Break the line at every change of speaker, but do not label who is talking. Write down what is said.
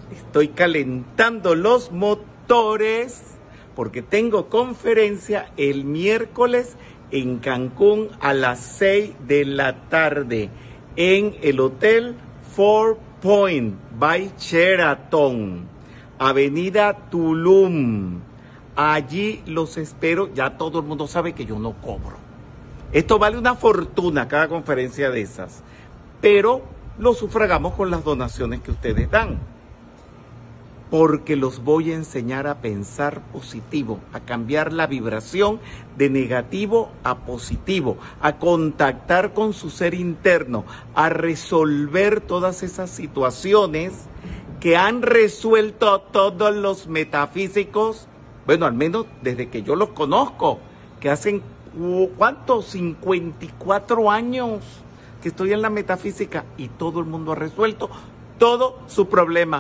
Estoy calentando los motores porque tengo conferencia el miércoles en Cancún a las 6 de la tarde en el Hotel Four Point by Sheraton, Avenida Tulum. Allí los espero. Ya todo el mundo sabe que yo no cobro. Esto vale una fortuna cada conferencia de esas, pero lo sufragamos con las donaciones que ustedes dan. Porque los voy a enseñar a pensar positivo, a cambiar la vibración de negativo a positivo, a contactar con su ser interno, a resolver todas esas situaciones que han resuelto todos los metafísicos, bueno, al menos desde que yo los conozco, que hacen, ¿cuántos? 54 años que estoy en la metafísica y todo el mundo ha resuelto todo su problema.